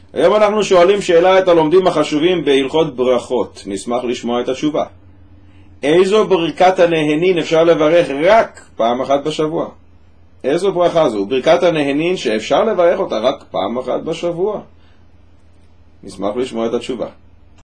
היום אנחנו שואלים שאלה את הלומדים החשובים בהלכות ברכות. נשמח לשמוע את התשובה. איזו ברכת הנהנין אפשר לברך רק פעם אחת בשבוע? איזו ברכה זו? ברכת הנהנין שאפשר לברך אותה רק פעם אחת בשבוע. נשמח לשמוע את התשובה.